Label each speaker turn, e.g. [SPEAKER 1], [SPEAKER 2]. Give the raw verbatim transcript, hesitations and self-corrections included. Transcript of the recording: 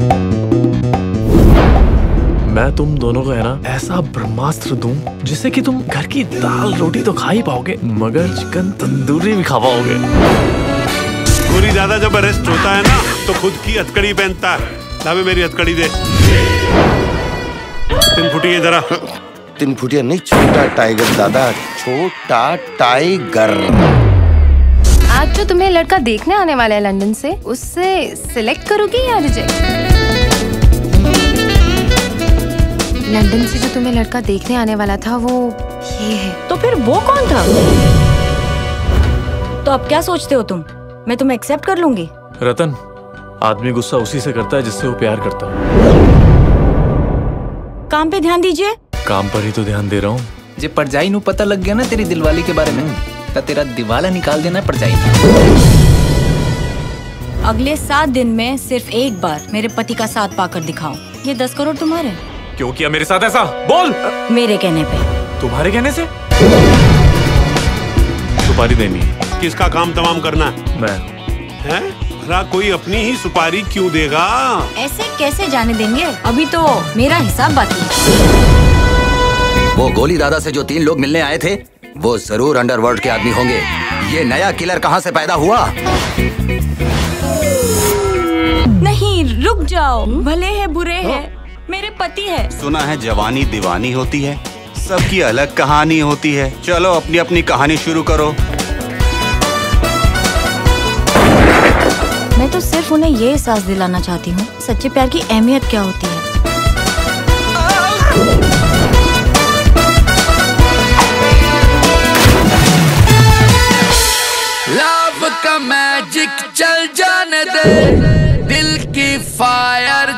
[SPEAKER 1] मैं तुम दोनों को है ना ऐसा ब्रह्मास्त्र दूं जिससे कि तुम घर की दाल रोटी तो खा ही पाओगे मगर चिकन तंदूरी भी खा पाओगे।
[SPEAKER 2] गोली दादा जब अरेस्ट होता है ना तो खुद की हथकड़ी पहनता है। लावे मेरी हथकड़ी दे। तीन फुटिया जरा।
[SPEAKER 3] तीन फुटिया नहीं, छोटा टाइगर दादा, छोटा टाइगर।
[SPEAKER 4] आज जो तुम्हें लड़का देखने आने वाला है लंदन से, उससे सिलेक्ट करोगी या रिजेक्ट? लंदन से जो तुम्हें लड़का देखने आने वाला था वो ये है।
[SPEAKER 5] तो फिर वो कौन था? तो अब क्या सोचते हो तुम? मैं तुम्हें एक्सेप्ट कर लूंगी।
[SPEAKER 1] रतन, आदमी गुस्सा उसी से करता है जिससे वो प्यार करता है।
[SPEAKER 5] काम पे ध्यान दीजिए।
[SPEAKER 1] काम पर ही तो ध्यान दे रहा हूँ।
[SPEAKER 6] जे परजाई नू पता लग गया ना तेरी दिलवाली के बारे में, तो तेरा दिवाला निकाल देना है परजाई।
[SPEAKER 5] अगले सात दिन में सिर्फ एक बार मेरे पति का साथ पाकर दिखाओ। ये दस करोड़ तुम्हारे।
[SPEAKER 1] क्यों किया मेरे साथ ऐसा? बोल।
[SPEAKER 5] मेरे कहने पे।
[SPEAKER 1] तुम्हारे कहने से? सुपारी देनी है।
[SPEAKER 2] किसका काम तमाम करना है?
[SPEAKER 1] मैं।
[SPEAKER 2] हैं? भला कोई अपनी ही सुपारी क्यों देगा?
[SPEAKER 5] ऐसे कैसे जाने देंगे? अभी तो मेरा हिसाब बाकी है।
[SPEAKER 7] वो गोली दादा से जो तीन लोग मिलने आए थे वो जरूर अंडरवर्ल्ड के आदमी होंगे। ये नया किलर कहाँ से पैदा हुआ?
[SPEAKER 5] नहीं, रुक जाओ। भले है बुरे है, मेरे पति है।
[SPEAKER 8] सुना है जवानी दीवानी होती है, सबकी अलग कहानी होती है। चलो अपनी अपनी कहानी शुरू करो।
[SPEAKER 5] मैं तो सिर्फ उन्हें ये एहसास दिलाना चाहती हूँ सच्चे प्यार की अहमियत क्या होती है।
[SPEAKER 9] लव का मैजिक चल जाने दे, दिल की फायर